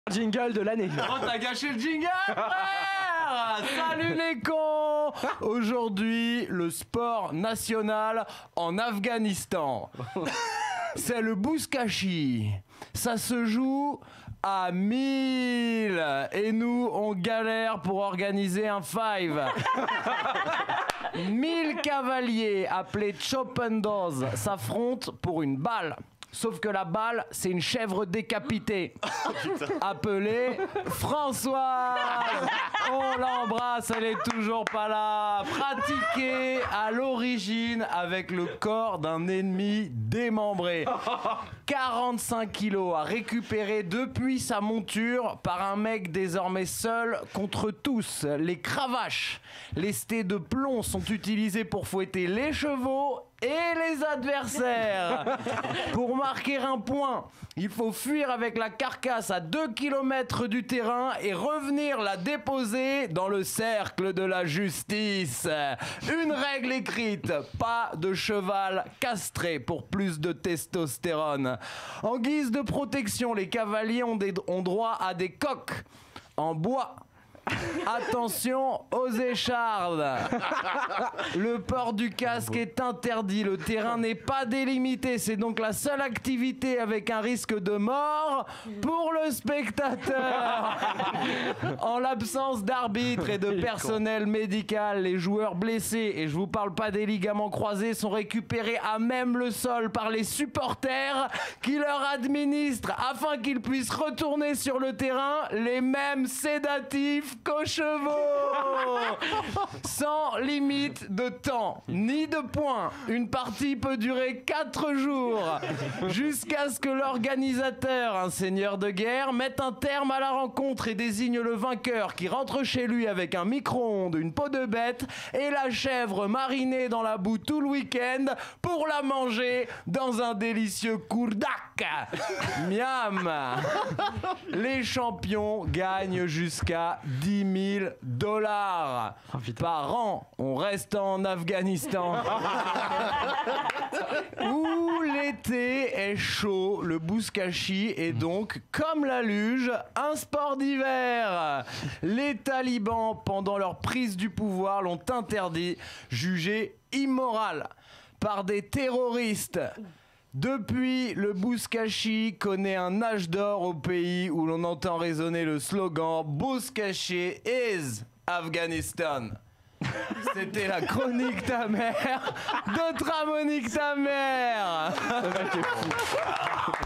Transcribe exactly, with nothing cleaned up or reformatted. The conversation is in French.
Jingle de l'année. Oh, t'as gâché le jingle, frère. Salut les cons. Aujourd'hui, le sport national en Afghanistan. C'est le bouskashi. Ça se joue à mille. Et nous, on galère pour organiser un five. mille cavaliers appelés Chopendoz s'affrontent pour une balle. Sauf que la balle, c'est une chèvre décapitée, appelée Françoise. On l'embrasse, elle est toujours pas là. Pratiquée à l'origine avec le corps d'un ennemi démembré. quarante-cinq kilos à récupérer depuis sa monture par un mec désormais seul contre tous. Les cravaches, lestés de plomb sont utilisés pour fouetter les chevaux et les adversaires. Pour marquer un point, il faut fuir avec la carcasse à deux kilomètres du terrain et revenir la déposer dans le cercle de la justice. Une règle écrite, pas de cheval castré pour plus de testostérone. En guise de protection, les cavaliers ont, des, ont droit à des coques en bois. Attention aux échardes. Le port du casque est interdit. Le terrain n'est pas délimité. C'est donc la seule activité avec un risque de mort pour le spectateur. En l'absence d'arbitre et de personnel médical, les joueurs blessés, et je vous parle pas des ligaments croisés, sont récupérés à même le sol par les supporters qui leur administrent, afin qu'ils puissent retourner sur le terrain, les mêmes sédatifs qu'aux chevaux. Sans limite de temps ni de points. Une partie peut durer quatre jours jusqu'à ce que l'organisateur, un seigneur de guerre, mette un terme à la rencontre et désigne le vainqueur qui rentre chez lui avec un micro-ondes, une peau de bête et la chèvre marinée dans la boue tout le week-end pour la manger dans un délicieux kourdak. Miam. Les champions gagnent jusqu'à dix mille dollars oh, par an. On reste en Afghanistan où l'été est chaud. Le bouskashi est donc, comme la luge, un sport d'hiver. Les talibans, pendant leur prise du pouvoir, l'ont interdit, jugé immoral par des terroristes. Depuis, le bouskashi connaît un âge d'or au pays où l'on entend résonner le slogan « Bouskashi is Afghanistan ». C'était la chronique ta mère de Tramonique ta mère.